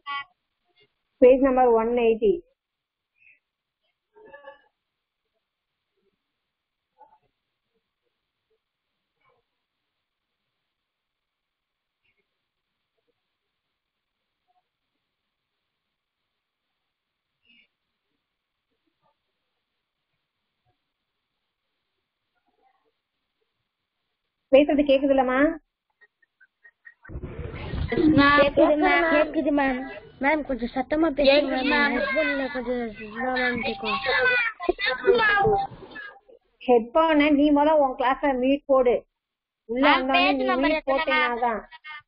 Page number 180. பேசுறது கேக்குதுலமா? கேக்குது ma'am. Ma'am கொஞ்சம் சத்தமா பேசுங்க மேம். ஹெட்போன்ல கொஞ்சம் ஸ்லோவா கேக்கும். ஹெட்போன் நீ முதல்ல உன் கிளாஸ்ல மியூட் போடு. உள்ள வந்தானே நீ மியூட் போட்டேனாதான்.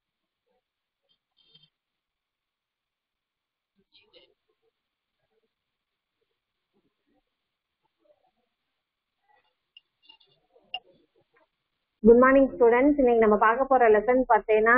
Good morning students. இன்னைக்கு நம்ம பார்க்க போற லெசன் பார்த்தேன்னா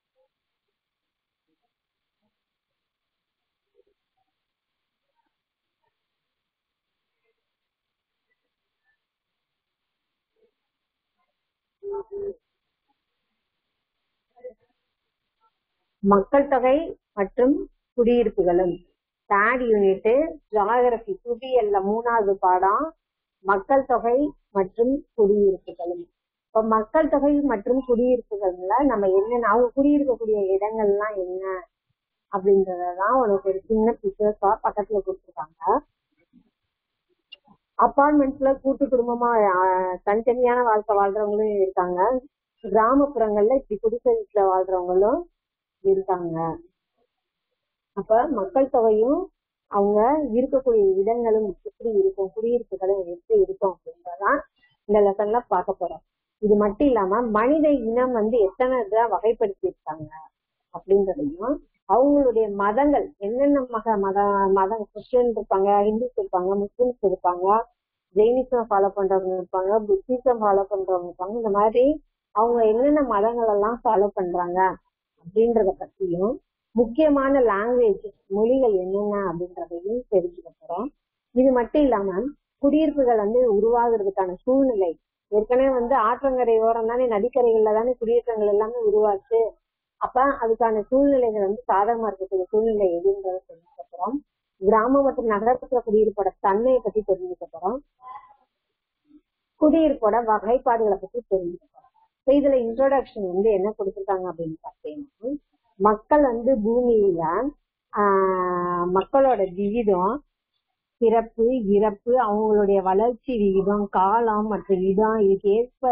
மக்கள் தொகை மற்றும் குடியிருப்புகளும். தேர்ட் யூனிட் ஜியோகிராபி புவியியல்ல 3வது பாடம் மக்கள் தொகை மற்றும் குடியிருப்புகளும். இப்ப மக்கள் தொகை மற்றும் குடியிருப்புகள்ல நம்ம என்னென்ன அவங்க குடியிருக்கக்கூடிய இடங்கள்லாம் என்ன அப்படின்றதான் உனக்கு ஒரு சின்ன பிக்சர்ஸா பக்கத்துல கொடுத்துருக்காங்க. அபார்ட்மெண்ட்ஸ்ல கூட்டு குடும்பமா தனித்தனியான வாழ்க்கை வாழ்றவங்களும் இருக்காங்க. கிராமப்புறங்கள்ல இப்படி குடிசை வீட்டுல வாழ்றவங்களும் இருக்காங்க. அப்ப மக்கள் தொகையும் அவங்க இருக்கக்கூடிய இடங்களும் எப்படி இருக்கும், குடியிருப்புகளும் எப்படி இருக்கும் அப்படின்றதான் இந்த லெசன்ல பார்க்க போறோம். இது மட்டும் இல்லாம மனித இனம் எத்தனை இதா வகைப்படுத்தி இருக்காங்க அப்படின்றதையும், அவங்களுடைய மதங்கள் என்னென்ன மதம் கிறிஸ்டியன் இருப்பாங்க, ஹிந்துஸ் இருப்பாங்க, முஸ்லிம்ஸ் இருப்பாங்க, ஜெயினிசம் ஃபாலோ பண்றவங்க இருப்பாங்க, புத்திசம் ஃபாலோ பண்றவங்க இருப்பாங்க. இந்த மாதிரி அவங்க என்னென்ன மதங்கள் எல்லாம் ஃபாலோ பண்றாங்க அப்படின்றத பத்தியும், முக்கியமான லாங்குவேஜ் மொழிகள் என்னென்ன அப்படின்றதையும் தெரிஞ்சுக்க போறோம். இது மட்டும் இல்லாம குடியிருப்புகள் உருவாகிறதுக்கான சூழ்நிலை, ஏற்கனவே ஆற்றங்கரை ஓரம் தானே, நதிக்கரைகள்ல தானே குடியேற்றங்கள் எல்லாமே உருவாச்சு. அப்ப அதுக்கான சூழ்நிலைகள் சாதகமா இருக்கக்கூடிய சூழ்நிலை எதுன்றத தெரிஞ்சுக்க போறோம். கிராமம் மற்றும் நகரப்புற குடியிருப்போட தன்மையை பத்தி தெரிஞ்சுக்க போறோம். குடியிருப்போட வகைப்பாடுகளை பத்தி தெரிஞ்சுக்க போறோம். இதுல இன்ட்ரோடக்ஷன் என்ன கொடுத்திருக்காங்க அப்படின்னு பார்த்தீங்கன்னா, மக்கள் பூமியில மக்களோட விகிதம், பிறப்பு, இறப்பு, அவங்களுடைய வளர்ச்சி விகிதம், காலம் மற்றும் இடம், இதுக்கு ஏற்ப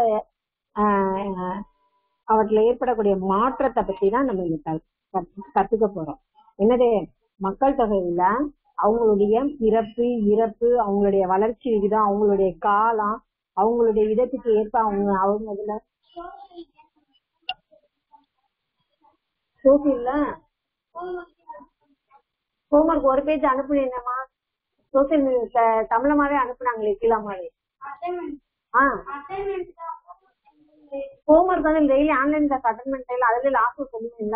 அவற்றில் ஏற்படக்கூடிய மாற்றத்தை பத்தி தான் நம்ம கத்துக்க போறோம். என்னது, மக்கள் தொகையில அவங்களுடைய பிறப்பு, இறப்பு, அவங்களுடைய வளர்ச்சி விகிதம், அவங்களுடைய காலம், அவங்களுடைய இடத்துக்கு ஏற்ப அவங்க இதுல ஹோம்ஒர்க் ஒரு பேஜ் அனுப்புனேன்மா. சோசியல் தமிழமாவே அனுப்புனாங்களே கீழாமாவே. Homework daily online class attend பண்ணிட்டேன். அதுல லாஸ்ட் சொல்லுவீங்கள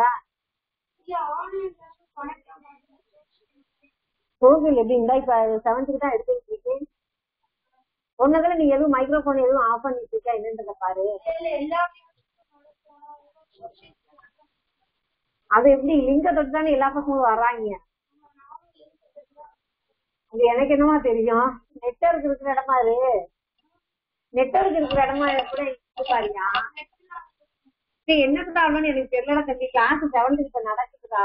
சோசியல் எப்படி இருந்தா இப்ப 7th தான் எடுத்துட்டு இருக்கேன். ஒன்னதுல நீ எதுவும் மைக்ரோபோன் எதுவும் ஆஃப் பண்ணிட்டு இருக்கா என்னன்றத பாரு. அது எப்படி லிங்க தொட்டு தானே எல்லா பசங்களும் வர்றாங்க. அது எனக்கு என்னமா தெரியும். நெட்வொர்க் இருக்கிற இடமா, அது நெட்வொர்க் இருக்கிற இடமா கூட பாருயா. என்ன ப்ராப்ளம்னு எனக்கு தெரியல தம்பி. கிளாஸ் 7th இப்ப நடக்குதுடா.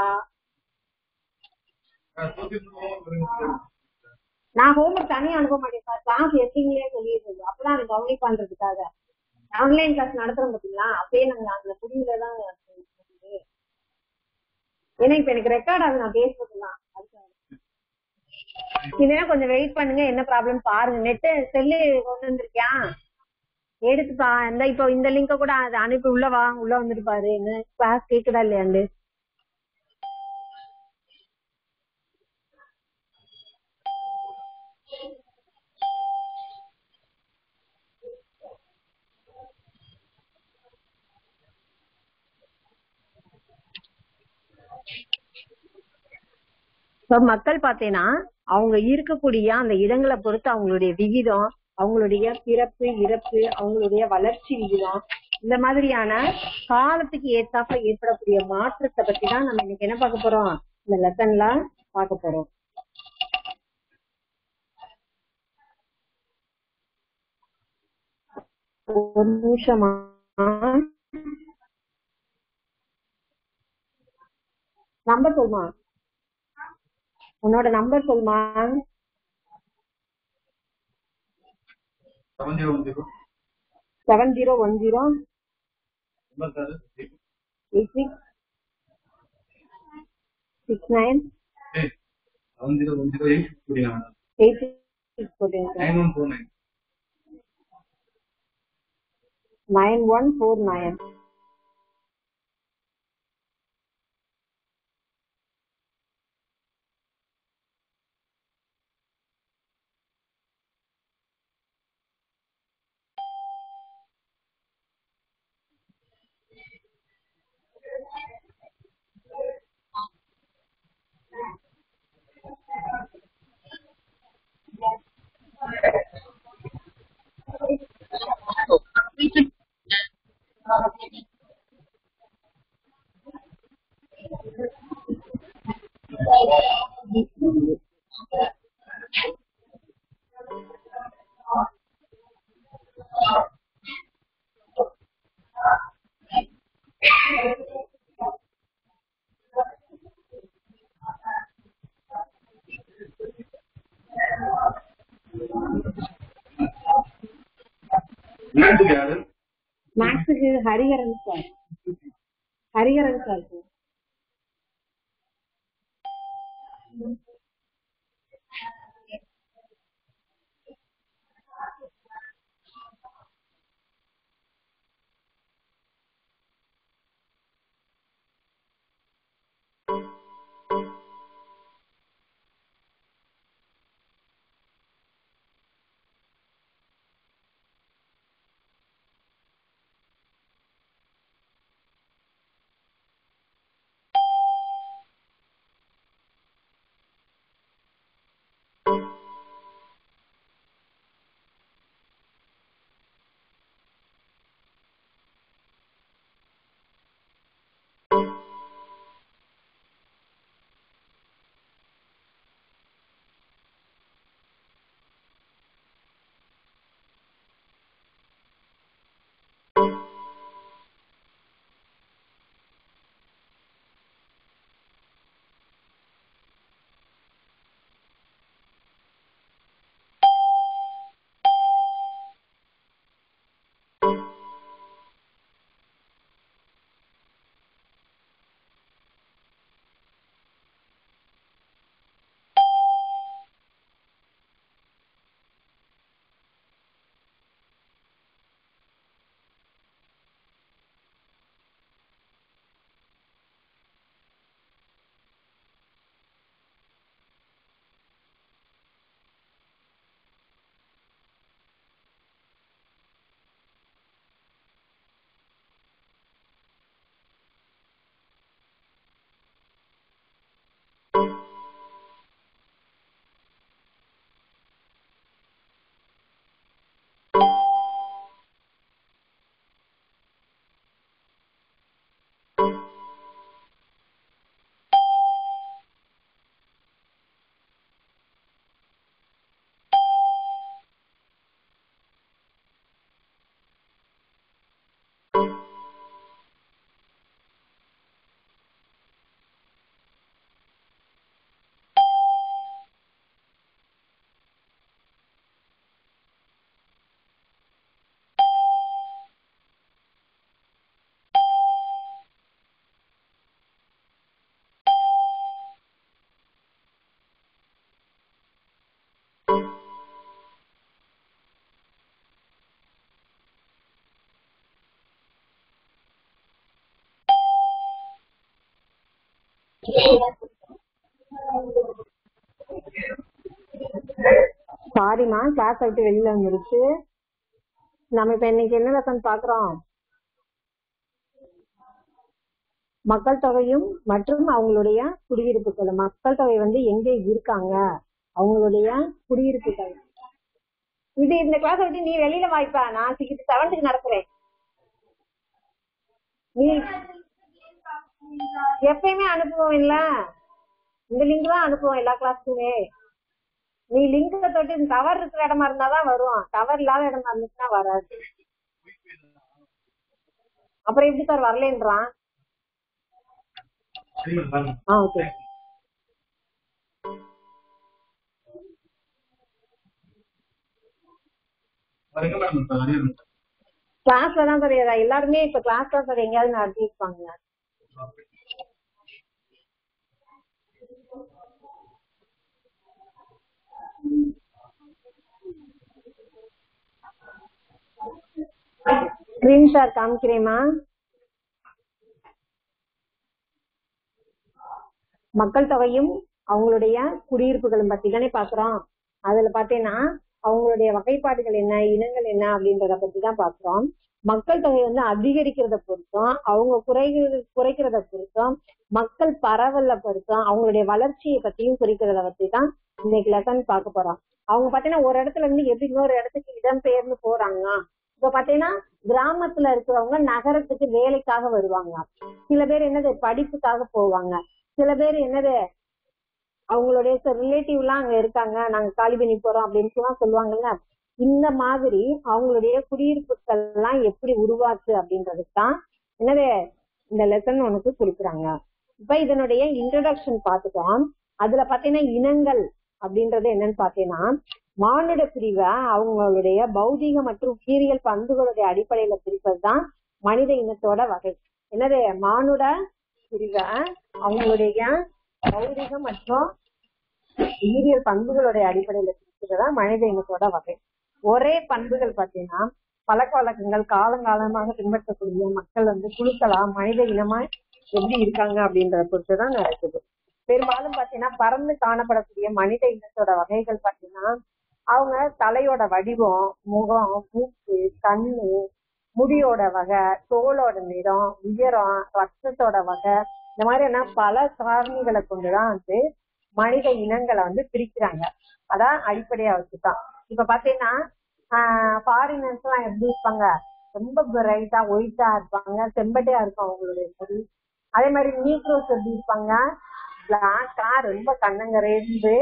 நான் ஹோம்ஒர்க் தனியா அனுப்ப மாட்டேன் சார். கிளாஸ் எப்படிங்களே சொல்லிடுறது. அப்பதான் எனக்கு கவனிப் பண்றதுக்காக ஆன்லைன் கிளாஸ் நடத்துறோம் பாத்தீங்களா. அப்பயே நாங்க அந்த புடியிலதான். ஏன்னா இப்ப எனக்கு ரெக்கார்ட் ஆகுது நான் பேசுறதுலாம். இல்லைன்னா கொஞ்சம் வெயிட் பண்ணுங்க. என்ன ப்ராப்ளம் பாருங்க. நெட்டு செல்லு கொண்டு வந்திருக்கியா எடுத்துப்பா. இப்ப இந்த லிங்க கூட அதை அனுப்பி உள்ளவா உள்ள வந்துட்டு பாரு. என்ன கிளாஸ் கேக்குதா இல்லையாண்டு. மக்கள் பார்த்தேன்னா அவங்க இருக்கக்கூடிய அந்த இடங்களை பொறுத்து அவங்களுடைய விகிதம், அவங்களுடைய பிறப்பு, இறப்பு, அவங்களுடைய வளர்ச்சி விகிதம், இந்த மாதிரியான காலத்துக்கு ஏற்றாப்புல ஏற்படக்கூடிய மாற்றத்தை பத்தி தான் நம்ம இன்னைக்கு என்ன பார்க்க போறோம், இந்த லெசன்ல பார்க்க போறோம். ஒரு நிமிஷமா, நம்பர் சொல்லுமா, உன்னோட நம்பர் சொல்லுமா. 7010 7010 86 69 86 9149. மேக்ஸுக்கு ஹரிஹரன் சார். ஹரிஹரன் சார். சாரிமா, கிளாஸ் விட்டு வெளியில வந்துருச்சு. நம்ம இப்ப இன்னைக்கு என்ன லெசன் பாக்குறோம்? மக்கள் தொகையும் மற்றும் அவங்களுடைய குடியிருப்புகள். மக்கள் தொகை எங்க இருக்காங்க, அவங்களுடைய குடியிருப்புகள். இது இந்த கிளாஸ் விட்டு நீ வெளியில வாய்ப்பா, நான் 7th நடத்துறேன். நீ எப்பயுமே அனுப்புவோம் இல்ல, இந்த லிங்க் தான் அனுப்புவோம் எல்லா கிளாஸ்க்குமே. நீ லிங்க தொட்டு டவர் இருக்கிற இடமா இருந்தாதான் வரும், டவர் இல்லாத இடமா இருந்துச்சுன்னா வராது. அப்புறம் எப்படி சார் வரலன்றான்? ஓகே கிளாஸ்ல தான் சார் எல்லாருமே இப்ப கிளாஸ் தான் சார் எங்கேயாவது நடத்திருப்பாங்க. Screen shot காமிக்கிறேமா? மக்கள் தொகையும் அவங்களுடைய குடியிருப்புகளும் பத்தி தானே பாக்குறோம். அதுல பாத்தீங்கன்னா அவங்களுடைய வகைப்பாடுகள் என்ன, இனங்கள் என்ன அப்படின்றத பத்தி தான் பாக்குறோம். மக்கள் தொகை வந்து அதிகரிக்கிறத பொறுத்தும், அவங்க குறைக்கிறத பொறுத்தும், மக்கள் பரவல பொறுத்தும், அவங்களுடைய வளர்ச்சியை பத்தியும் குறிக்கிறத பத்தி தான் இன்னைக்கு லெசன் பார்க்க போறோம். அவங்க பாத்தீங்கன்னா ஒரு இடத்துல இருந்து எப்படி இன்னொரு இடத்துக்கு இடம்பெயர்ந்து போறாங்க. இப்ப பாத்தீங்கன்னா கிராமத்துல இருக்கிறவங்க நகரத்துக்கு வேலைக்காக வருவாங்க. சில பேர் என்னது படிப்புக்காக போவாங்க. சில பேர் என்னது அவங்களுடைய ரிலேட்டிவ் எல்லாம் அங்க இருக்காங்க, நாங்க காலி பண்ணி போறோம் அப்படின்னு சொல்லுவாங்கல்ல. இந்த மாதிரி அவங்களுடைய குடியிருப்புகள் எல்லாம் எப்படி உருவாச்சு அப்படின்றதுக்கு தான் என்னது இந்த லெசன் உனக்கு கொடுக்குறாங்க. இப்ப இதனுடைய இன்ட்ரோடக்ஷன் பார்த்துட்டோம். அதுல பாத்தீங்கன்னா இனங்கள் அப்படின்றது என்னன்னு பாத்தீங்கன்னா மானுட பிரிவை அவங்களுடைய பௌதிக மற்றும் உயிரியல் பண்புகளுடைய அடிப்படையில பிரிப்பதுதான் மனித இனத்தோட வகை. என்னது மானுட பிரிவை அவங்களுடைய பௌதிக மற்றும் உயிரியல் பண்புகளுடைய அடிப்படையில பிரிப்பதுதான் மனித இனத்தோட வகை. ஒரே பண்புகள் பாத்தீங்கன்னா பழக்க வழக்கங்கள் காலங்காலமாக பின்பற்றக்கூடிய மக்கள் வந்து குழுக்களா மனித இனமா எப்படி இருக்காங்க அப்படின்றத பொறுத்துதான் நடக்குது. பெரும்பாலும் பாத்தீங்கன்னா பறந்து காணப்படக்கூடிய மனித இனத்தோட வகைகள் பாத்தீங்கன்னா அவங்க தலையோட வடிவம், முகம், மூக்கு, கண்ணு, முடியோட வகை, தோலோட நிறம், உயரம், ரத்தத்தோட வகை, இந்த மாதிரியான பல காரணிகளை கொண்டுதான் வந்து மனித இனங்களை வந்து பிரிக்கிறாங்க. அதான் அடிப்படையா வச்சுதான். இப்ப பாத்தீங்கன்னா ஃபாரினர்ஸ் எல்லாம் எப்படி இருப்பாங்க, ரொம்ப பிரைட்டா ஒயிட்டா இருப்பாங்க, செம்பட்டையா இருக்கும் அவங்களுடைய முடி. அதே மாதிரி நீக்ரோஸ் எப்படி இருப்பாங்க, பிளாக்கா ரொம்ப கண்ணங்கரைந்து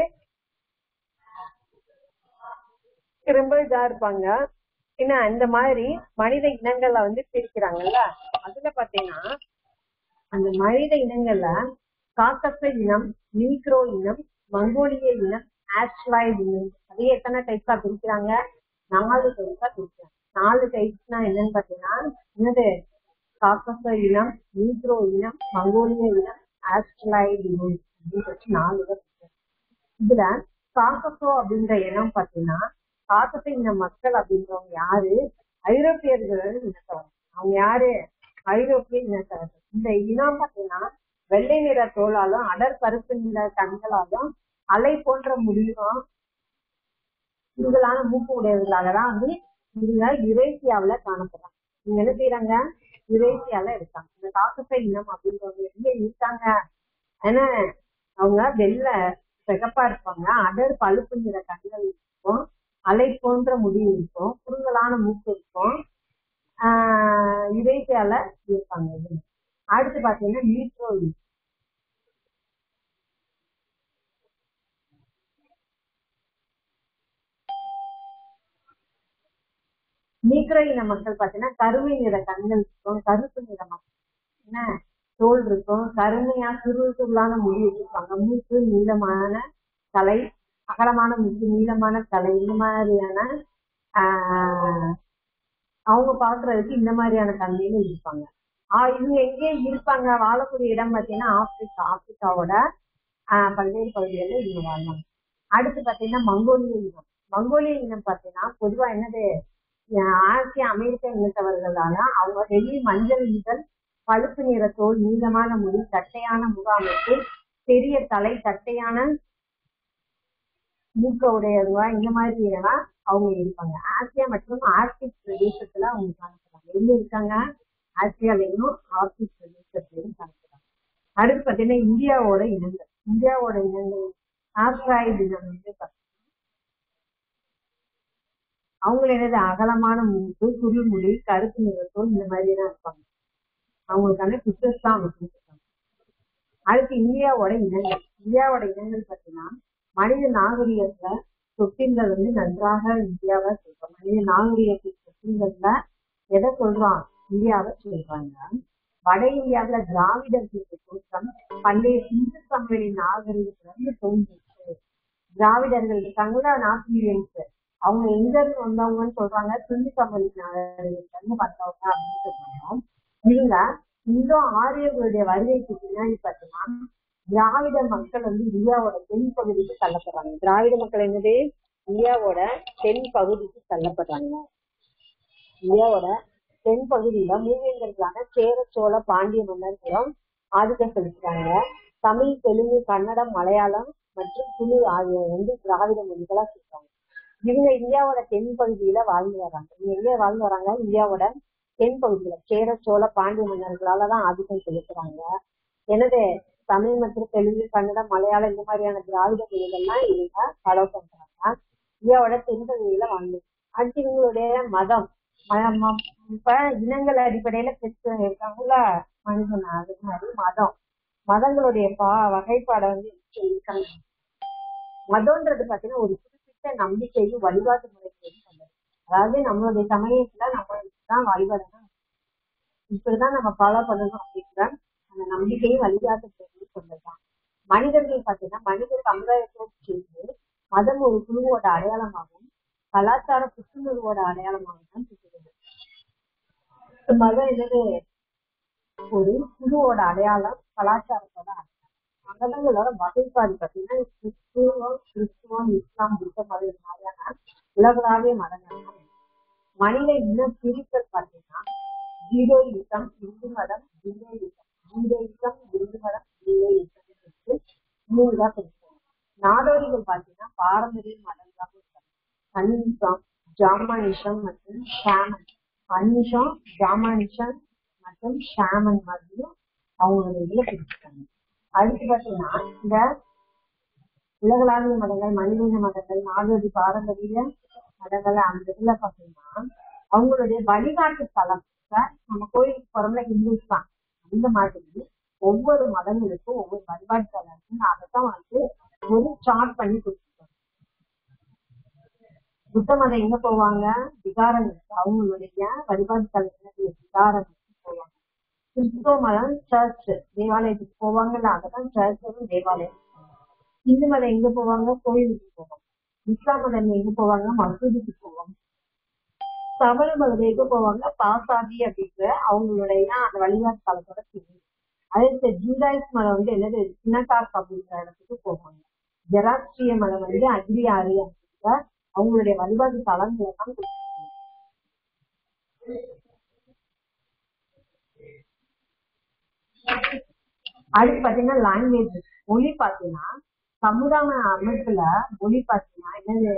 ரொம்ப இதா இருப்பாங்க. ஏன்னா அந்த மாதிரி மனித இனங்கள்ல வந்து பிரிக்கிறாங்கல்ல. அதுல பாத்தீங்கன்னா அந்த மனித இனங்கள்ல காக்கச இனம், நீக்ரோ இனம், மங்கோலிய இனம், ஆஸ்ட்ராய்டு இனம், அதே எத்தனை டைப்ஸா பிரிக்கிறாங்க? 4 டைப்ஸா பிரிக்கிறாங்க. 4 டைப்ஸ்னா என்னன்னு பாத்தீங்கன்னா என்னது காக்கச இனம், நீக்ரோ இனம், மங்கோலிய இனம், ஆஸ்ட்ராய்டு இனம் அப்படின்னு சொல்லி 4 தான். இதுல காக்கசோ அப்படின்ற இனம் பாத்தீங்கன்னா காக்கச இன மக்கள் அப்படின்றவங்க யாரு? ஐரோப்பியர்கள் இனத்தவங்க. அவங்க யாரு? ஐரோப்பிய இனத்தவர்கள். இந்த இனம் பாத்தீங்கன்னா வெள்ளை நிற தோலாலும் அடர் கருப்பு நிற கண்களாலும் அலை போன்ற முடியும் சிங்களான மூக்கு உடையவர்களாலதான் வந்து இவங்க யுரேசியாவில காணப்படுறாங்க. இவங்க என்ன செய்யறாங்க? யுரேசியால இருக்காங்க. இந்த காக்கச இனம் அப்படின்றவங்க எங்க இருக்காங்க? ஏன்னா அவங்க வெள்ளை சிகப்பா இருப்பாங்க, அடர் பழுப்பு நிற கண்கள் இருக்கும், அலை போன்ற முடி இருக்கும், குறுங்கலான மூக்கு இருக்கும், யுரேசியால இருப்பாங்க. அடுத்து பாத்தீங்கன்னா நீக்ரோ இனம். நீக்ரோ இன மக்கள் பாத்தீங்கன்னா கருமை நிற கண்கள் இருக்கும், கருப்பு நிற மக்கள் என்ன தோல் இருக்கும், கருமையா சுருளான முடி வச்சிருப்பாங்க, மூக்கு நீளமான தலை, அகலமான மூக்கு, நீளமான தலை, இந்த மாதிரியான அவங்க பாக்குறதுக்கு இந்த மாதிரியான தன்மையில இருப்பாங்க. இவங்க எங்கே இருப்பாங்க? வாழக்கூடிய இடம் பாத்தீங்கன்னா ஆப்பிரிக்காவோட பல்வேறு பகுதிகளில் இவங்க வாழ்வாங்க. அடுத்து பாத்தீங்கன்னா மங்கோலிய இனம். மங்கோலிய இனம் பாத்தீங்கன்னா பொதுவா என்னது ஆசிய அமெரிக்க இனத்தவர்களால அவங்க வெளி மஞ்சள் இதழ், பழுப்பு நிற தோல், நீளமான முடி, தட்டையான முக அமைப்பு, பெரிய தலை, தட்டையான மூக்க உடையவங்க, இந்த மாதிரி எல்லாம் அவங்க இருப்பாங்க. ஆசியா மற்றும் ஆர்டிக் பிரதேசத்துல அவங்க காணப்படுறாங்க. எங்க இருக்காங்க? ஆசியாலையும் ஆர்டிக் பிரதேசத்திலையும் காணப்படுறாங்க. அடுத்து பாத்தீங்கன்னா இந்தியாவோட இனங்கள். இந்தியாவோட இனங்கள் ஆஸ்ட்ராய்டு இனம் வந்து அவங்கள என்னது அகலமான மூக்கு, சுருள்முடி, கருப்பு நிறத்தோல், இந்த மாதிரி எல்லாம் இருப்பாங்க. அவங்களுக்கான பிக்சர்ஸ் தான் அவங்க கொடுத்துருக்காங்க. அடுத்து இந்தியாவோட இனங்கள். இந்தியாவோட இனங்கள் பார்த்தீங்கன்னா மனித நாகரிகத்துல தொட்டில்கள் நன்றாக இந்தியாவை சொல்றோம். மனித நாகரிகத்தின் தொட்டில்கள்ல எதை சொல்றான்? இந்தியாவை சொல்றாங்க. வட இந்தியாவுல திராவிடர்களுக்கு தோற்றம் பண்டைய சிந்து சமவெளி நாகரிகத்துல தோன்றிச்சு. திராவிடர்கள் இருக்காங்களா, நார்த் இந்தியன்ஸ், அவங்க எங்க இருந்து வந்தவங்கன்னு சொல்றாங்க, சிந்து சமவெளி நாகரிகத்துல வந்தவங்க அப்படின்னு சொல்றாங்க. இவங்க இந்தோ ஆரியர்களுடைய வருகைக்கு பின்னாடி பார்த்தீங்கன்னா திராவிட மக்கள் இந்தியாவோட தென் பகுதிக்கு தள்ளப்படுறாங்க. திராவிட மக்கள் என்னது? இந்தியாவோட தென் பகுதிக்கு தள்ளப்படுறாங்க. இந்தியாவோட தென் பகுதியில மூவேந்தர்களான சேர சோழ பாண்டிய மன்னர்களும் ஆதிக்கம் செலுத்துறாங்க. தமிழ், தெலுங்கு, கன்னடம், மலையாளம் மற்றும் துளு ஆகிய திராவிட மொழிகளா சொல்றாங்க. இவங்க இந்தியாவோட தென் பகுதியில வாழ்ந்து வர்றாங்க. இவங்க எங்க வாழ்ந்து வராங்க? இந்தியாவோட தென் பகுதியில சேர சோழ பாண்டிய மன்னர்களாலதான் ஆதிக்கம் செலுத்துறாங்க. எனவே தமிழ் மற்றும் தெலுங்கு, கன்னடம், மலையாளம் இந்த மாதிரியான திராவிட மொழிகள்லாம் இவங்க ஃபாலோ பண்றாங்க. இந்தியாவோட தென் பகுதியில வாழ்ந்து அடுத்து இவங்களுடைய மதம் இப்ப இனங்கள் அடிப்படையில பிரிச்சு இருக்காங்கல்ல மனிதன், அது மாதிரி மதங்களுடைய வகைப்பாடை இருக்காங்க. மதம்ன்றது பாத்தீங்கன்னா ஒரு குறிப்பிட்ட நம்பிக்கையும் வழிபாட்டு முறைகளையும் கொண்டது. அதாவது நம்மளுடைய சமயத்துல நம்மளுக்குதான் வழிபாடுதான் இப்படிதான் நம்ம ஃபாலோ பண்ணணும் அப்படிங்கிற அந்த நம்பிக்கையும் வழிபாட்டு முறைகளையும் கொண்டதுதான். மனிதர்கள் பாத்தீங்கன்னா மனித சமுதாயத்தோடு சேர்ந்து மதம் ஒரு குழுவோட அடையாளமாகவும் கலாச்சார புத்துணர்வோட அடையாளமாகவும் தான் சொல்லுது. மதம் என்னது? ஒரு குழுவோட அடையாளம், கலாச்சாரத்தோட அடையாளம். மதங்களோட வகைப்பாடு பார்த்தீங்கன்னா கிறிஸ்துவம், இஸ்லாம், புத்த மதம் மாதிரியான உலகளாவிய மதங்கள் தான். மனித இன பிரித்தல் பார்த்தீங்கன்னா ஜீரோயிசம், இந்து மதம், ஜீரோயிசம், இந்து மதம், ஜீரோயிசம் மூணுதான் பிரிப்போம். நாடோடிகள் பார்த்தீங்கன்னா பாரம்பரிய மதங்களாக இருக்காங்க. அன்னிசம், ஜாமானிசம் மற்றும் ஷாமன். அன்னிசம், ஜாமானிசம் மற்றும் ஷாமன் மாதிரியும் அவங்களுடைய இதுல பிரிச்சுட்டாங்க. அடுத்து பார்த்தீங்கன்னா இந்த உலகளாவிய மதங்கள், மனித மதங்கள், நாடோடி பாரம்பரிய மதங்கள் அந்த இதுல பார்த்தீங்கன்னா அவங்களுடைய வழிபாட்டு தலம். நம்ம கோயிலுக்கு போறோம்ல ஹிந்துஸ் தான், அந்த மாதிரி ஒவ்வொரு மதங்களுக்கும் ஒவ்வொரு வழிபாட்டு தலம் இருக்கு. அதைத்தான் ஒரு சார்ட் பண்ணி கொடுத்துருக்கோம். புத்த மதம் எங்க போவாங்க? விகாரங்களுக்கு, அவங்களுடைய வழிபாட்டு தலத்துல விகாரங்களுக்கு போவாங்க. கிறிஸ்துவ மதம் சர்ச், தேவாலயத்துக்கு போவாங்கல்ல, அதான் சர்ச் தேவாலயம். இந்து மதம் எங்க போவாங்க? கோயிலுக்கு போவாங்க. இஸ்லாம் மதம் எங்க போவாங்க? மசூதிக்கு போவாங்க. தமிழ் மதம் எங்க போவாங்க? பாசாதி அப்படிங்கிற அவங்களுடைய அந்த வழிபாட்டு தலத்தோட தெரியும். அதே ஜூதாயிஸ் மதம் என்னது? சின்னகாஸ் அப்படிங்கிற இடத்துக்கு போவாங்க. ஜெராஸ்ட்ரிய மதம் அக்ரியாரி அப்படிங்கிற அவங்களுடைய வழிபாட்டு தலங்களை தான் கொடுப்பாங்க. அடுத்து பாத்தீங்கன்னா லாங்குவேஜ், மொழி பாத்தீங்கன்னா சமுதாய அமைப்புல மொழி பாத்தீங்கன்னா என்னது?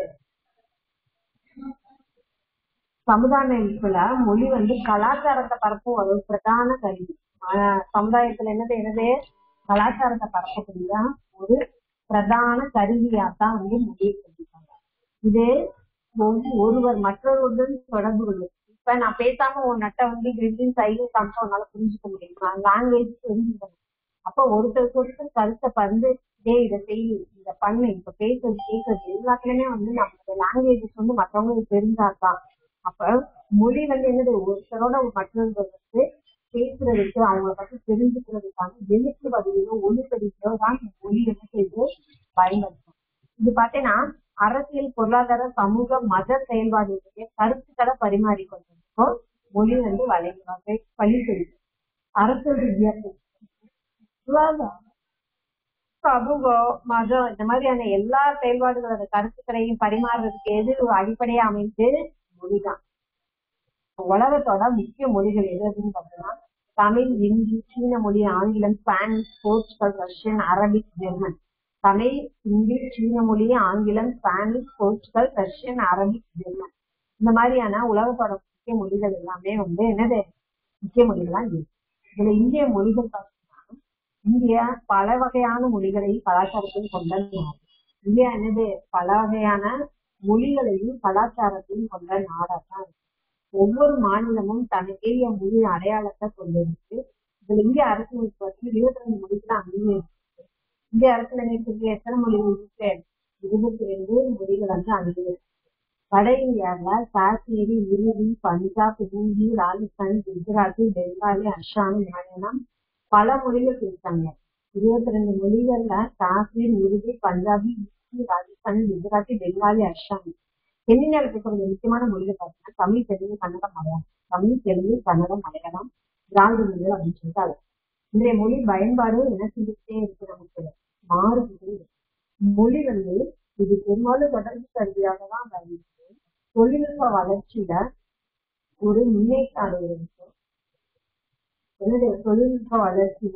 சமுதாய அமைப்புல மொழி கலாச்சாரத்தை பரப்பும் ஒரு பிரதான கருவி. சமுதாயத்துல என்னது கலாச்சாரத்தை பரப்பக்கூடிய ஒரு பிரதான கருவியாத்தான் மொழியை சொல்லியிருக்காங்க. இது ஒருவர் மற்றவருடன் தொடர்பு கொள்வது. இப்ப நான் பேசாம ஒரு நட்டை கிரீன் சைடும் காமிச்சா உன்னால புரிஞ்சுக்க முடியுமா? லாங்குவேஜ் தெரிஞ்சுக்கணும். அப்ப ஒருத்தருக்கு ஒருத்தர் கருத்தை இதை செய்யு, இதை பண்ணு, இப்ப பேசுறது கேட்கறது எல்லாத்துலயுமே நம்மளோட லாங்குவேஜஸ் மற்றவங்களுக்கு தெரிஞ்சாதான். அப்ப மொழி என்னது? ஒருத்தரோட மற்றவர்களுக்கு பேசுறதுக்கு, அவங்களை பத்தி தெரிஞ்சுக்கிறதுக்கான எழுத்து வகையிலோ ஒளிப்பதிவிலோ தான் மொழி செய்து பயன்படுத்தும். இது பாத்தீங்கன்னா அரசியல், பொருளாதார, சமூக, மத செயல்பாடுகளுடைய கருத்துக்களை பரிமாறிக்கொண்டிருக்கோ மொழி வழி செய்யும். அரசியல் ரீதியாக சமூகம், மதம் இந்த மாதிரியான எல்லா செயல்பாடுகளோட கருத்துக்களையும் பரிமாறுறதுக்கு எது அடிப்படையா அமைந்து? மொழிதான். உலகத்தோட முக்கிய மொழிகள் எது அப்படின்னு பார்த்தோம்னா தமிழ், இந்தி, சீன மொழி, ஆங்கிலம், Spanish, Portugal, Russian, Arabic, German. Tamil, Hindi, சீன மொழி, ஆங்கிலம், Spanish, Portugal, Russian, Arabic, German. இந்த மாதிரியான உலகத்தோட முக்கிய மொழிகள் எல்லாமே என்னது? முக்கிய மொழிகள்லாம் இருக்கு. இதுல இந்திய மொழிகள் பார்த்தீங்கன்னா இந்தியா பல வகையான மொழிகளையும் கலாச்சாரத்தையும் கொண்ட நாடு. இந்தியா என்னது? பல வகையான மொழிகளையும் கலாச்சாரத்தையும் கொண்ட நாடாதான் இருக்கு. ஒவ்வொரு மாநிலமும் தனக்கேய மொழி அடையாளத்தை கொண்டிருக்கு. இதுல இந்திய அரசியலுக்கு 22 மொழிகள் அங்கீகரிச்சிருக்கு. இந்த இடத்துல நேற்று எத்தனை மொழிகள் இருக்கு? 22 மொழிகள் வந்து அங்கு. வட இந்தியாவில காஷ்மீரி, இறுதி, பஞ்சாப், ஹிந்தி, ராஜஸ்தானி, குஜராத்தி, பெங்காலி, அஸ்ஸாமி, மலையாளம் பல மொழிகள் பேசுறாங்க. 22 மொழிகள்ல காஷ்மீர், இறுதி, பஞ்சாபி, ஹிந்தி, ராஜஸ்தானி, குஜராத்தி, பெங்காலி, அஸ்ஸாமி. தென்னிந்தியாவில் இருக்கக்கூடிய முக்கியமான மொழிகள் பார்த்தீங்கன்னா தமிழ், தெலுங்கு, கன்னடம், மலையாளம். தமிழ், தெலுங்கு, கன்னடம், மலையாளம் திராவிட மொழிகள் அப்படின்னு சொல்லிட்டு இன்றைய மொழி பயன்பாடு என்ன செஞ்சுட்டே இருக்கு, நமக்கு மாறுபட்டு. மொழி வந்து இது பெரும்பாலும் தொடர்பு கருவியாக தான் வருது. தொழில்நுட்ப வளர்ச்சியில ஒரு முன்னேற்றம் அடைகிறது. தொழில்நுட்ப வளர்ச்சியில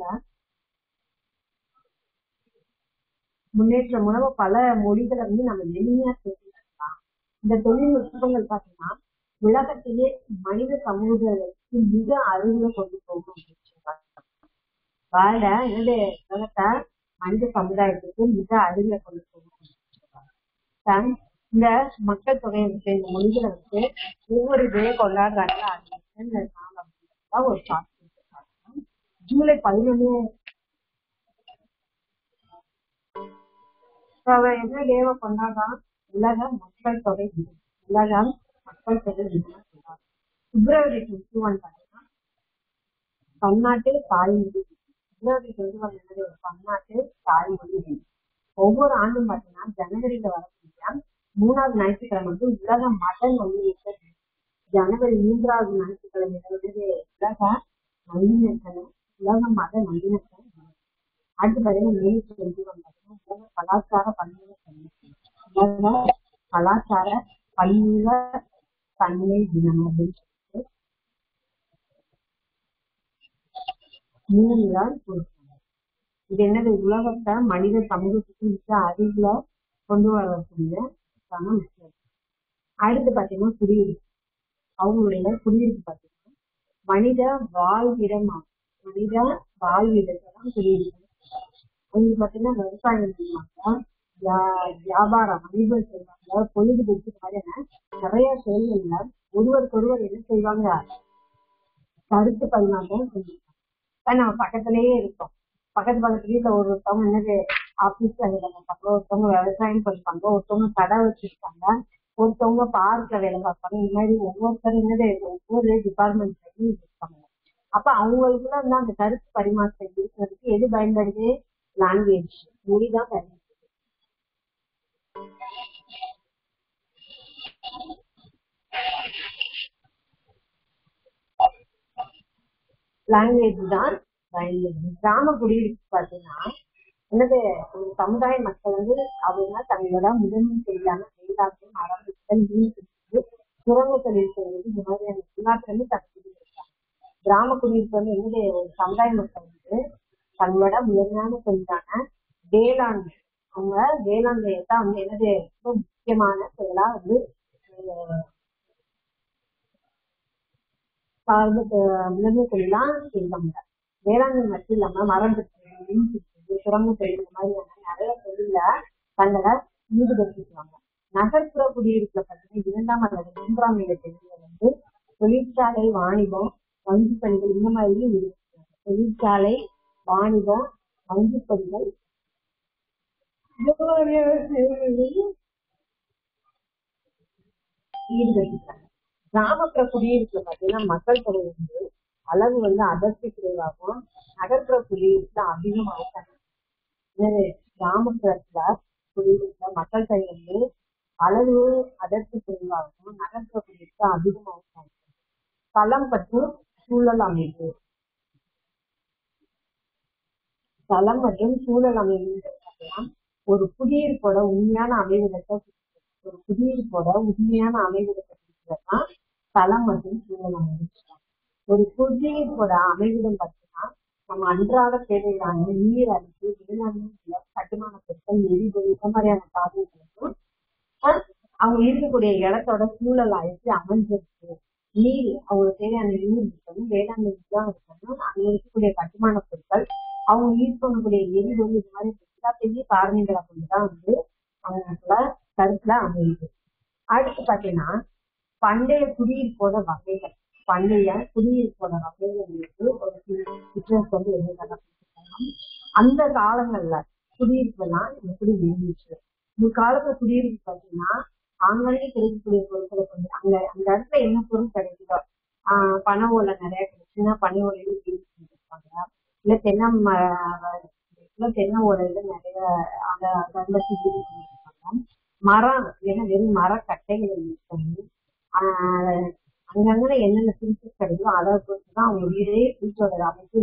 முன்னேற்றம் மூலமா பல மொழிகளை வந்து நம்ம எளிமையா தெரிஞ்சுக்கலாம். இந்த தொழில்நுட்பங்கள் பார்த்தீங்கன்னா உலகத்திலே மனித சமூகத்துக்கு மிக அருகில கொண்டு போகும் அப்படின்னு சொல்றாங்க. வாழ என்னுடைய உலகத்தை மனித சமுதாயத்துக்கு மிக அருகில கொண்டு போகும் அப்படின்னு சொல்றாங்க. இந்த மக்கள் தொகை இந்த மொழிகளை வந்து ஒவ்வொரு டே கொண்டாடுறாங்க. ஒரு ஜூலை 11 என்ன டேவை கொண்டாடுறான்? உலக மக்கள் தொகை தினம். உலக மக்கள் தொகை தினம் சொல்றாங்க. பிப்ரவரி 21 பாத்தீங்கன்னா பன்னாட்டு தாய்மொழி. பிப்ரவரி 21 பன்னாட்டு தாய்மொழி தினம். ஒவ்வொரு ஆண்டும் பாத்தீங்கன்னா ஜனவரியில வரக்கூடிய 3வது ஞாயிற்றுக்கிழமை வந்து உலக மத நல்லிணக்க. ஜனவரி 3வது ஞாயிற்றுக்கிழமை உலக நல்லிணக்க, உலக மத நல்லிணக்க. அடுத்து பாத்தீங்கன்னா மே 21 பாத்தீங்கன்னா உலக கலாச்சார பன்முக தன்மை. உலக கலாச்சார பன்முக தன்மை தினம் அப்படின்னு சொல்லிட்டு 3 நாள் கொடுத்தாங்க. இது என்னது? உலகத்தை மனித சமூகத்துக்கு மிக அருகில கொண்டு வரக்கூடிய முக்கியம். அடுத்து பாத்தீங்கன்னா குடியிருப்பு. அவங்களுடைய குடியிருப்பு பாத்தீங்கன்னா மனித வாழ்விடமா, மனித வாழ்விடத்தான் குடியிருப்பு. அவங்க பாத்தீங்கன்னா விவசாயம் செய்வாங்க, வியாபாரம், வணிகம் செய்வாங்க, பொழுதுபோக்கு மாதிரியான நிறைய செயல்கள்ல ஒருவருக்கொருவர் என்ன செய்வாங்க? கருத்து பரிமாற்றம் செய்வாங்க. நம்ம பக்கத்திலேயே இருக்கோம். பக்கத்து வீட்டுல ஒருத்தவங்க என்னது ஆபீஸ்ல வேலை பார்ப்பாங்க, ஒருத்தவங்க விவசாயம் பண்ணுவாங்க, ஒருத்தவங்க கடை வச்சிருப்பாங்க, ஒருத்தவங்க பார்க்ல வேலை பார்ப்பாங்க. இந்த மாதிரி ஒவ்வொருத்தரும் என்னது ஒவ்வொரு டிபார்ட்மெண்ட்லயும் இருப்பாங்க. அப்ப அவங்களுக்குள்ள வந்து அந்த கருத்து பரிமாற்றம் இருக்கிறதுக்கு எது பயன்படுது? லாங்குவேஜ், மொழிதான் பயன்படுது. லாங்குவேஜ் தான் பயன்படுது. கிராம குடியிருப்பு பாத்தீங்கன்னா என்னது? ஒரு சமுதாய மக்கள் வந்து அவங்க தங்களோட முதன்மை தொழிலான வேளாண்மை, மரபுகள், மீன் பிடிப்பது, சுரங்க தொழில் செய்வது, இந்த மாதிரியான எல்லாத்துல இருந்து தகுதி இருக்காங்க. கிராம குடியிருப்பு வந்து என்னது? ஒரு சமுதாய மக்கள் வந்து தங்களோட முதன்மையான தொழிலான வேளாண்மை, அவங்க வேளாண்மையத்தான் வந்து என்னது ரொம்ப முக்கியமான செயலா வந்து முதன்மை தொழிலாம் செய்வாங்க. வேளாண்மை மட்டும் இல்லாம மரம் பிடிக்கிறது, மீன் பிடிக்கிறது, சுரங்க தொழில், இந்த மாதிரியான நிறைய தொழில தங்களை ஈடுபடுத்திக்குவாங்க. நகர்ப்புற குடியிருப்புல பார்த்தீங்கன்னா 2ஆம் அல்லது 3ஆம் நிலை தொழில வந்து தொழிற்சாலை, வாணிபம், வங்கி பணிகள் இந்த மாதிரி ஈடுபடுத்துவாங்க. தொழிற்சாலை, வாணிபம், வங்கி பணிகள் ஈடுபடுத்திட்டாங்க. கிராமப்புற குடியிருப்புல பாத்தீங்கன்னா மக்கள் தொகை வந்து அளவு வந்து அடர்த்தி குறைவாகவும், நகர்ப்புற குடியிருப்புல அதிகமாகும். எனவே கிராமப்புறத்துல குடியிருப்புல மக்கள் தொகை வந்து அளவு அடர்த்தி குறைவாகவும், நகர்ப்புற குடியிருப்புல அதிகமாகும். களம் மற்றும் சூழல் அமைப்பு. களம் மற்றும் சூழல் அமைப்பு பார்த்தீங்கன்னா ஒரு குடியிருப்போட உண்மையான அமைவிடத்தை, ஒரு குடியிருப்போட உண்மையான அமைவிடத்தை குறிக்கிறதுதான் களம் மற்றும் சூழல் அமைப்பு. ஒரு குடியிருப்போட அமைவிடம் பார்த்தீங்கன்னா நம்ம அன்றாட தேவையான நீர், அரிசி, வேளாண்மை, கட்டுமான பொருட்கள், எரிபொருள் இந்த மாதிரியான சாதனைகளுக்கும் அவங்க இருக்கக்கூடிய இடத்தோட சூழல் ஆயிடுச்சு அமைஞ்சிருக்கு. நீர், அவங்களுக்கு தேவையான நீர் இருக்கணும், வேளாண்மை தான் இருக்கணும், அங்க இருக்கக்கூடிய கட்டுமான பொருட்கள், அவங்க யூஸ் பண்ணக்கூடிய எரிபொருள், இந்த மாதிரி எல்லாத்தையுமே காரணிகளை கொண்டுதான் வந்து அவங்களோட கருத்துல அமையுது. அடுத்து பாத்தீங்கன்னா பண்டைய குடியிருப்போட வகைகள். பண்டைய குடியிருப்போட வகைகள் ஒரு பிசினஸ் வந்து அந்த காலங்கள்ல குடியிருப்பு எல்லாம் எப்படி இருந்துச்சு. முற்காலத்துல குடியிருப்பு பார்த்தீங்கன்னா ஆங்காங்கே கிடைக்கக்கூடிய பொருட்களை கொண்டு அந்த அந்த இடத்துல என்ன பொருள் கிடைக்குதோ பனை ஓலை நிறைய கிடைச்சுன்னா பனை ஓலையில வீடு செஞ்சிருப்பாங்க. இல்ல தென்னை ஓலையில நிறைய அந்த வீடு செஞ்சிருப்பாங்க. மரம் ஏன்னா வெறும் மரக்கட்டைகளை யூஸ் பண்ணி அங்கங்க என்னென்ன சிம்பிள்ஸ் கிடைக்குதோ அதை பொறுத்துதான் அவங்க வீட்டோட அமைப்பு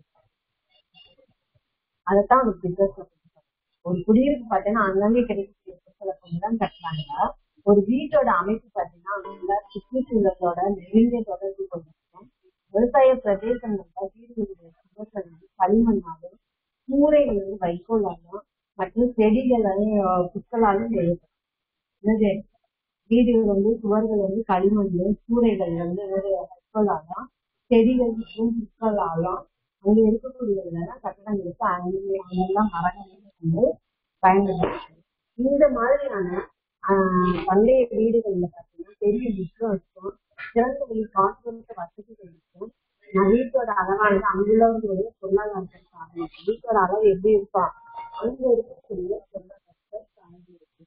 அதைத்தான் அவங்க பிசினஸ். ஒரு குடியிருப்பு பார்த்தீங்கன்னா அங்கங்கே கிடைக்கக்கூடிய பொருட்களை கொண்டுதான் கட்டுறாங்க. ஒரு வீட்டோட அமைப்பு பார்த்தீங்கன்னா சுற்றுச்சூழலோட நெருங்கிய தொடர்பு கொண்டிருக்கும். விவசாய பிரதேசங்கள்ல வீடுகளுடைய சுவர்கள் களிமண்ணாலும் கூரைகள் வைக்கோலாலும் மற்றும் செடிகளாலும் புற்களாலும் எழுதப்படும். வீடுகள் சுவர்கள் களிமண், கூரைகள் வைக்கோலாலும் செடிகள் மற்றும் புற்களாலும் அங்க இருக்கக்கூடியதுல கட்டடங்களுக்கு அங்கெல்லாம் மரங்கள் பயன்படுத்த. இந்த மாதிரியான பண்டைய வீடுகள்ல பாத்தீங்கன்னா பெரிய விஷயம் இருக்கும், சிறந்த வழி காற்றோட்ட வசதிகள் இருக்கும். வீட்டோட அளவானது அங்குள்ளவர்களுடைய பொருளாதாரத்தை சார்ந்து வீட்டோட அளவு எப்படி இருக்கும் அங்க இருக்கக்கூடிய பொருளாதாரத்தை சார்ந்து இருக்கு.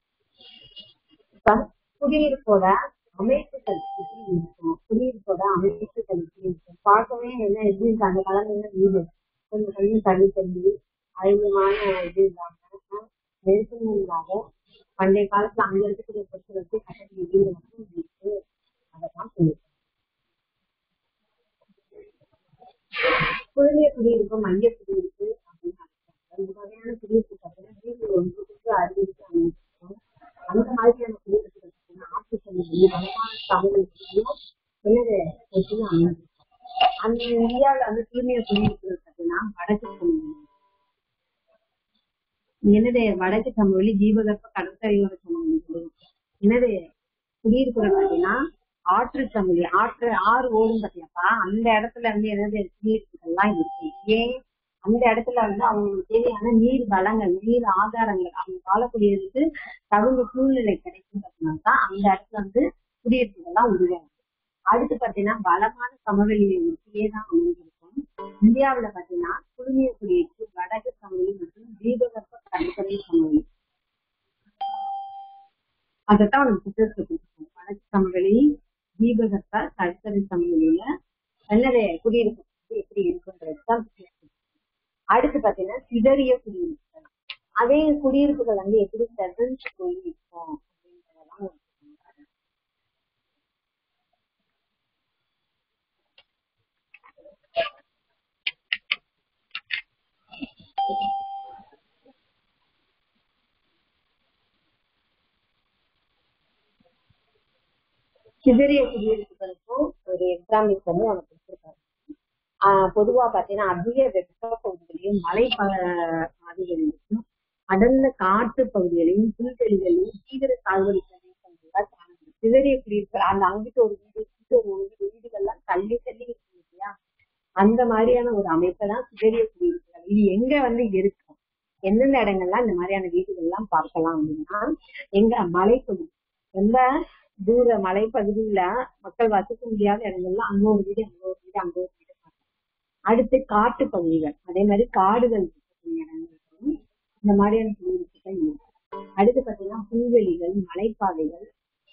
குடியிருப்போட அமைப்புகள் எப்படி இருக்கும், குடியிருப்போட அமைப்புகள் எப்படி இருக்கும் பார்க்கவே என்ன எப்படி இருக்கு. அந்த காலத்துல வீடு கொஞ்சம் தள்ளி தள்ளி அதிகமான இது இல்லாம நெருக்கமும் இல்லாத பண்டைய காலத்துல அங்க இருக்கக்கூடிய பொருட்கள் வச்சு கட்டக்கூடிய வீடு இருக்கு. அதெல்லாம் சொல்லியிருக்கோம். குழந்தைய குடியிருப்பு, மைய குடியிருப்பு அப்படின்னு இந்த வகையான குடியிருப்பு பார்த்தீங்கன்னா வீடு ஒன்றுக்கு அறிவித்து அமைச்சிருக்கோம். அந்த மாதிரியான குடியிருப்பு பார்த்தீங்கன்னா ஆட்சி சமூகம் வளமான தமிழ் என்னது அமைச்சிருக்கோம். அந்த இந்தியாவில் தூய்மைய குடியிருப்புகள் பார்த்தீங்கன்னா வடக்கு சமூகம் என்னது வடக்கு சமவெளி தீபகற்ப கடற்கரையோட சமூகம் என்னது குடியிருப்புகள் பார்த்தீங்கன்னா ஆற்று சமவெளி ஆறு ஓடும் பாத்தியாப்பா அந்த இடத்துல என்னது குடியிருப்புகள்லாம் இருக்கு. ஏன் அந்த இடத்துல அவங்களுக்கு தேவையான நீர் வளங்கள் நீர் ஆதாரங்கள் அவங்க வாழக்கூடியதுக்கு தகுந்த சூழ்நிலை கிடைக்கும்ன்றதுனால்தான் அந்த இடத்துல குடியிருப்புகள்லாம் உருவாகும். அடுத்து பாத்தீங்கன்னா வளமான சமவெளியை ஒட்டியேதான் அமைந்திருக்கும். இந்தியாவில பாத்தீங்கன்னா குழுமிய குடியிருப்பு வடக்கு சமவெளி மற்றும் தீபகற்ப கடற்கரை சமவெளி அதைத்தான் அவனுக்கு புத்தகத்தை கொடுத்துருக்கோம். வடக்கு சமவெளி தீபகற்ப கடற்கரை சமவெளியில என்னது குடியிருப்பு எப்படி இருக்குன்றதுதான். அடுத்து பாத்தீங்கன்னா சிதறிய குடியிருப்புகள். அதே குடியிருப்புகள் எப்படி செதஞ்சு போயிருக்கும் அப்படின்றதெல்லாம் சிதறிய குடியிருப்புகளுக்கும் ஒரு எக்ஸாம்பிள் அவனுக்கு கொடுத்துருக்காரு. பொதுவா பாத்தீங்கன்னா அதிக வெப்ப பகுதிகளையும் மலை பாதைகளிலும் அடர்ந்த காட்டு பகுதிகளையும் புல்வெளிகளையும் தீவிர சாகுபடி பிரதேசங்கள்லாம் காணப்படும். சிதறிய குடியிருப்புகள் அந்த அங்கிட்டு ஒரு வீடு வீடுகள்லாம் தள்ளி தள்ளி இருக்கு இல்லையா, அந்த மாதிரியான ஒரு அமைப்பை தான் சிதறிய குடியிருப்புகள். இது எங்க இருக்கும், எந்தெந்த இடங்கள்லாம் இந்த மாதிரியான வீடுகள் எல்லாம் பார்க்கலாம் அப்படின்னா எங்க மலைப்பகுதி ரொம்ப தூர மலைப்பகுதியில மக்கள் வசிக்க முடியாத இடங்கள்லாம் அங்க ஒரு வீடு அங்க ஒரு வீடு அங்க ஒரு வீடு. அடுத்து காட்டு பகுதிகள், அதே மாதிரி காடுகள் இடங்களுக்கும் இந்த மாதிரியான குடியிருப்புகள் இருக்கு. அடுத்து பாத்தீங்கன்னா புல்வெளிகள், மலைப்பாதைகள்,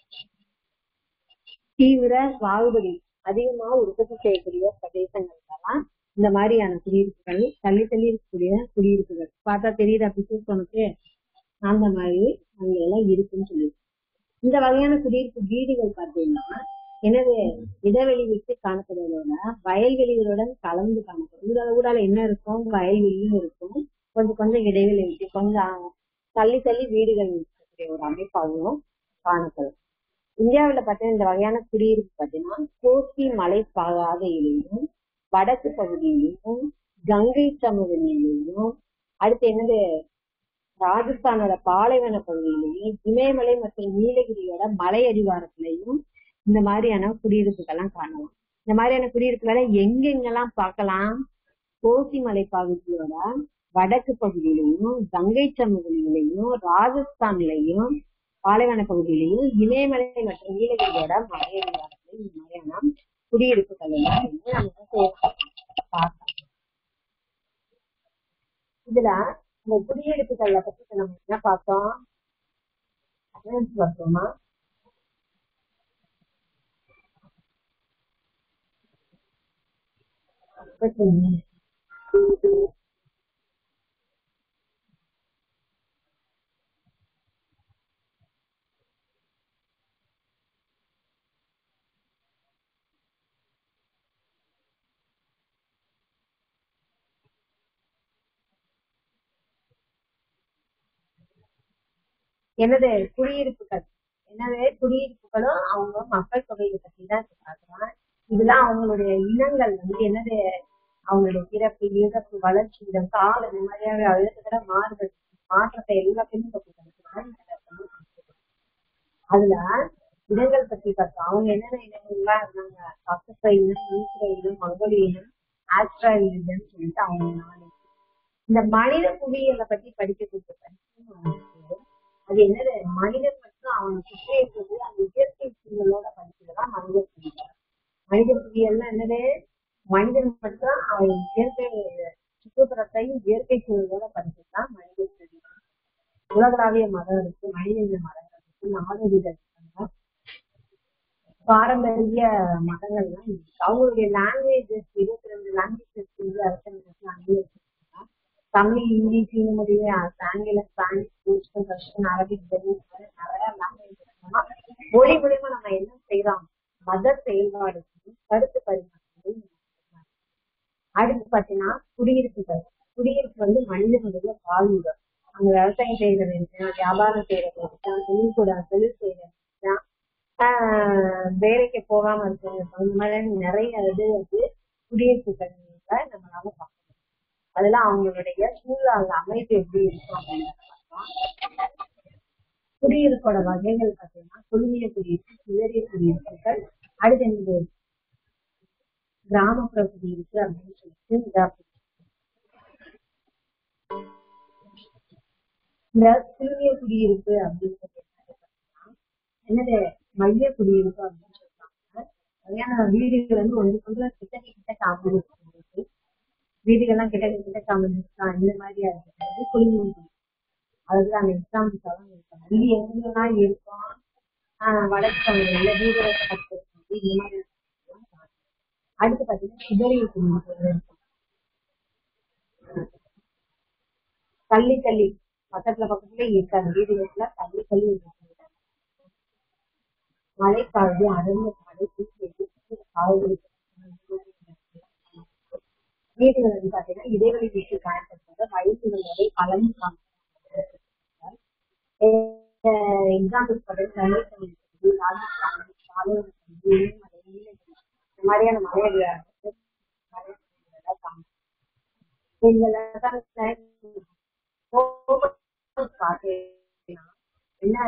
தீவிர சாகுபடி அதிகமா உற்பத்தி செய்யக்கூடிய பிரதேசங்கள்லாம் இந்த மாதிரியான குடியிருப்புகள் தள்ளி தள்ளி இருக்கக்கூடிய குடியிருப்புகள் பார்த்தா தெரியுதா பிசுக்கு அந்த மாதிரி அங்க எல்லாம் இருக்குன்னு சொல்லியிருக்கு. இந்த வகையான குடியிருப்பு வீடுகள் பார்த்தீங்கன்னா எனவே இடைவெளி விட்டு காணப்படுவதோட வயல்வெளிகளுடன் கலந்து காணப்படும். ஊடால என்ன இருக்கும், வயல்வெளியும் இருக்கும், கொஞ்சம் இடைவெளி விட்டு கொஞ்சம் தள்ளி தள்ளி வீடுகள் இருக்கக்கூடிய ஒரு அமைப்பாகவும் காணப்படும். இந்தியாவில பார்த்தீங்கன்னா இந்த வகையான குடியிருப்பு பார்த்தீங்கன்னா கோசி மலை பாதையிலையும் வடக்கு பகுதியிலையும் கங்கை சமவெளியிலையும் அடுத்து என்னது ராஜஸ்தானோட பாலைவன பகுதியிலையும் இமயமலை மற்றும் நீலகிரியோட மலை அடிவாரத்திலையும் இந்த மாதிரியான குடியிருப்புகள்லாம் காணலாம். இந்த மாதிரியான குடியிருப்புகளை எங்கெங்கெல்லாம் பார்க்கலாம், கோசி மலை பகுதியோட வடக்கு பகுதியிலையும் கங்கை சமவெளியிலையும் ராஜஸ்தான்லயும் பாலைவன பகுதியிலையும் இமயமலை மற்றும் நீலகிரியோட மலை அடிவாரத்திலையும் இந்த மாதிரியான குடியிருப்புகள் எல்லாம் பார்க்கலாம். இதுல இந்த குடியிருப்புகளை பத்தி நம்ம என்ன பார்த்தோம்? பார்த்தோமா? என்னது குடியிருப்புகள், என்னது குடியிருப்புகளும் அவங்க மக்கள் தொகையை பத்தி தான் பாக்குறோம். இதெல்லாம் அவங்களுடைய இனங்கள் வந்து என்னது, அவங்களுடைய பிறப்பு, இறப்பு, வளர்ச்சி, இந்த கால இந்த மாதிரியான அழுத்தத்துல மாற்றத்தை எல்லாத்தையும் அதுல இனங்கள் பத்தி பார்த்தோம். அவங்க என்னென்ன இனங்கள்லாம் இருந்தாங்க? கசப்ப இனம், ஈஸ்வர இனம், மங்கோலிய இனம், ஆஸ்திரேலிய இனம்னு சொல்லிட்டு அவங்க 4. இந்த மனித புவியியலை பத்தி படிக்க கொடுத்த அது என்னது, மனிதன் மற்றும் அவனை சுற்றி இருக்கிறது அந்த இயற்கை சூழலோட படிக்கிறதா மனித புவியியல். மனித புவியியல்னா என்னது, மனிதன் மற்றும் அவன் இயற்கை சுற்றுப்புறத்தையும் இயற்கை சூழலோட படிக்கிறதுதான் மனித புவியியல். உலகளாவிய மதம் இருக்கு, மனித மதங்கள் இருக்கு, நாகரிகம் இருக்காங்க, பாரம்பரிய மதங்கள்லாம் இருக்கு. அவங்களுடைய லாங்குவேஜஸ் 22 லாங்குவேஜஸ் வந்து அரசாங்க தமிழ், ஹிந்தி, சீன மொழி, ஆங்கிலம், Spanish, Portugal, Russian, Arabic, German, நிறைய லாங்குவேஜ். மொழி மூலியமா நம்ம என்ன செய்யறோம்? மத செயல்பாடு, கருத்து பரிமாற்றங்கள். அடுத்து பாத்தீங்கன்னா குடியிருப்புகள். குடியிருப்பு வந்து மனிதனுடைய வாழ்வுகள். அங்க விவசாயம் செய்யறது இருக்கலாம், வியாபாரம் செய்யறது இருக்கலாம், தொழில் செய்யறது இருக்கலாம், வேலைக்கு போகாம இருக்கிறது, இந்த மாதிரி நிறைய இது வந்து குடியிருப்புகள் நம்மளால பார்க்கணும். அதெல்லாம் அவங்களுடைய சூழல் அமைப்பு எப்படி இருக்கும் அப்படின்னு. குடியிருப்போட வகைகள் பார்த்தீங்கன்னா குழுமிய குடியிருப்பு, சிதறிய குடியிருப்புகள், அடுத்து என்னது கிராமப்புற குடியிருப்பு அப்படின்னு சொல்லிட்டு இந்த குழுமிய குடியிருப்பு அப்படின்னு சொல்லிட்டு என்னது மைய குடியிருப்பு அப்படின்னு சொல்றாங்க. வீடுகள் வந்து ஒன்று கிட்ட காமிருக்கு, வீடுகள்லாம் கிட்ட காமிருக்கலாம், இந்த மாதிரியா இருக்கிறது குழுமிய குடியிருப்பு. அதுக்கு அந்த எக்ஸாம்பிள்ஸாதான் இருக்காங்க. இது எங்கெல்லாம் இருக்கும்? வடக்கு பகுதியில வீடுகளை கட்டுறது இந்த மாதிரி. அடுத்து பாத்தீங்கன்னா சிதறிய குடியிருப்பு. தள்ளி பக்கத்துல இருக்காது, வீடுகள்ல தள்ளி மழைக்காடு, அடர்ந்த காடு, காவல்துறை வீடுகள் வந்து பாத்தீங்கன்னா இடைவெளி வீட்டு காணப்படுறது, வயசுகள் வரை கலந்து எக்ஸாம்பிள்ஸ் பார்த்தீங்கன்னா இந்த மாதிரியான மலையை என்ன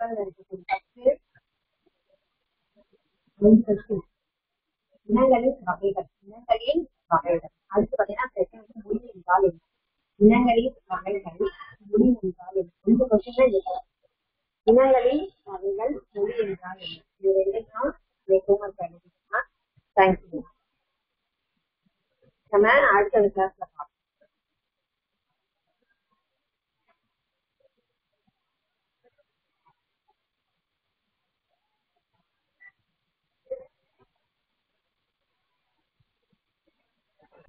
இனங்களின் வகைகள். அடுத்து பாத்தீங்கன்னா மொழி என்றால் இனங்களின் வகைகள், மொழி என்றால் இந்த கொஸ்டின் தான் இருக்கு. இனங்களின் வகைகள், மொழி என்றால் என்ன? இது ரெண்டுக்கும் தேங்க்யூ. நம்ம அடுத்த கிளாஸ்ல